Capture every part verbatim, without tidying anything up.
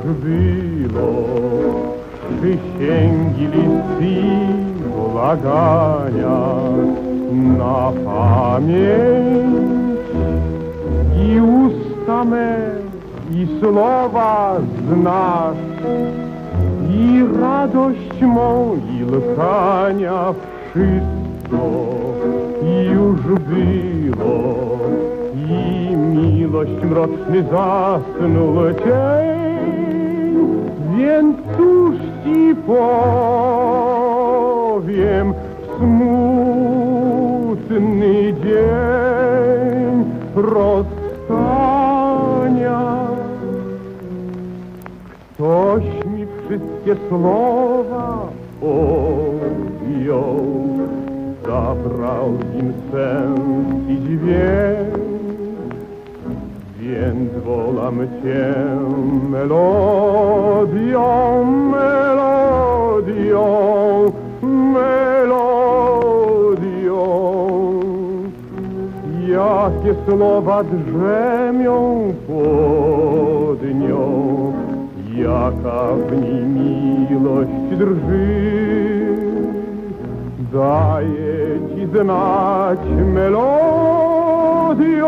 było przysięgi listy błagania na pamięć i usta me i słowa znasz i radość mą i lkania wszystko już było i miłość mroczny zasnął cień, więc cóż ci powiem w smutny dzień rozstania. Ktoś mi wszystkie słowa odjął, zabrał im sens i dźwięk, więc wolam cię melodią, melodią, melodią. Jakie słowa drzemią pod nią, jaka w niej miłość drży. Daję ci znać melodią,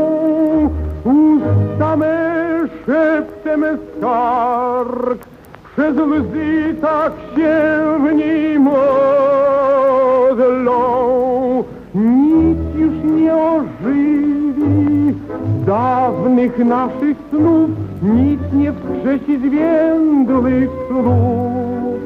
usta me szeptem skarg, przez łzy tak się w niej modlą. Nic już nie ożywi dawnych naszych snów, nic nie wskrzesi zwiędłych snów.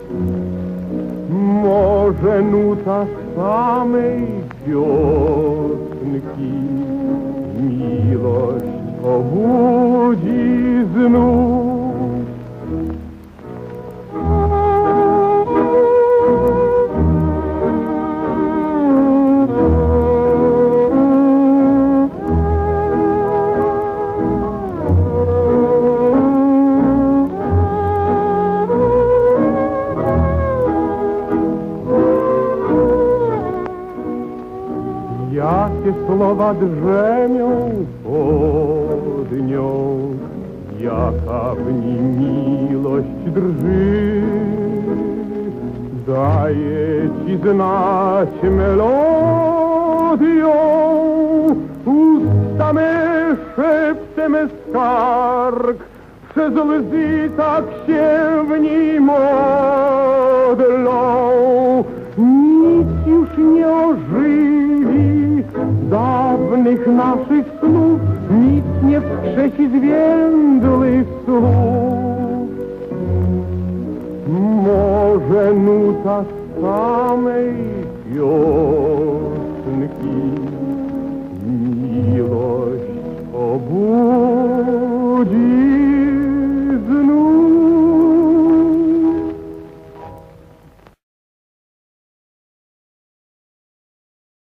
Może nuta samej piosenki miłość pobudzi znów. Jakie słowa drzemią pod nią, jaka w nim miłość drży. Daję ci znać melodią, usta me szeptem skarg, przez łzy tak się w niej modlą. Nic już nie ożywi dawnych naszych snów, nic nie wskrzesi zwiędłych snów. Może nuta samej piosenki miłość pobudzi.